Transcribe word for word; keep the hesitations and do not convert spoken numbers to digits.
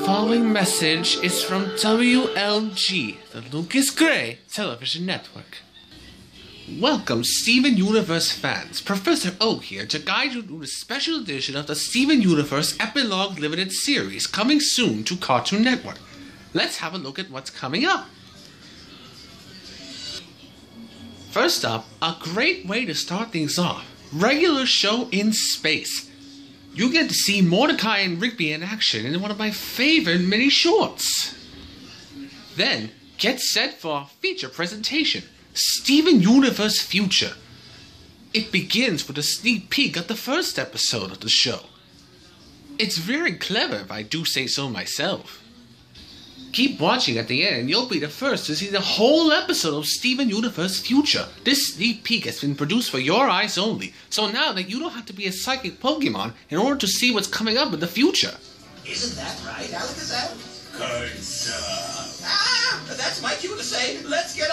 following message is from W L G, the Lucas Gray Television Network. Welcome, Steven Universe fans. Professor O here to guide you through the special edition of the Steven Universe Epilogue Limited Series coming soon to Cartoon Network. Let's have a look at what's coming up. First up, a great way to start things off. Regular show in space. You get to see Mordecai and Rigby in action in one of my favorite mini shorts. Then, get set for a feature presentation, Steven Universe Future. It begins with a sneak peek at the first episode of the show. It's very clever if I do say so myself. Keep watching at the end and you'll be the first to see the whole episode of Steven Universe Future. This sneak peek has been produced for your eyes only, so now that you don't have to be a psychic Pokemon in order to see what's coming up in the future. Isn't that right, Alakazam? Good stuff. Ah, that's my cue to say, let's get